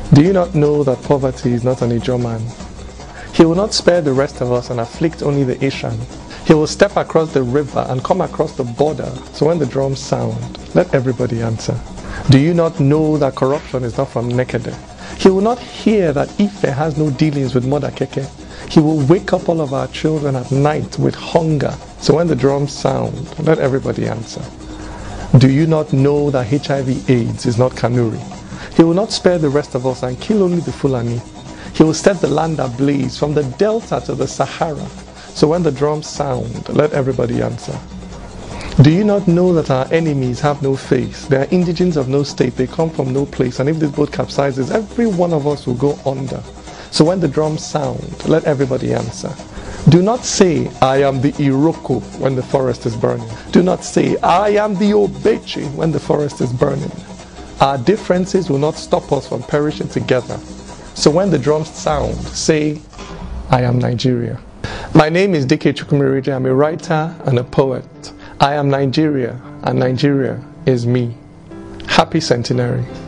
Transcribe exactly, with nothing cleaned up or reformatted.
Do you not know that poverty is not an Ijaw man? He will not spare the rest of us and afflict only the Asian. He will step across the river and come across the border. So when the drums sound, let everybody answer. Do you not know that corruption is not from Nekede? He will not hear that Ife has no dealings with Modakeke. He will wake up all of our children at night with hunger. So when the drums sound, let everybody answer. Do you not know that H I V AIDS is not Kanuri? He will not spare the rest of us and kill only the Fulani. He will set the land ablaze from the Delta to the Sahara. So when the drums sound, let everybody answer. Do you not know that our enemies have no face? They are indigents of no state. They come from no place. And if this boat capsizes, every one of us will go under. So when the drums sound, let everybody answer. Do not say, I am the Iroko when the forest is burning. Do not say, I am the Obeche when the forest is burning. Our differences will not stop us from perishing together. So when the drums sound, say, I am Nigeria. My name is Dike Chukwumerije. I'm a writer and a poet. I am Nigeria, and Nigeria is me. Happy centenary.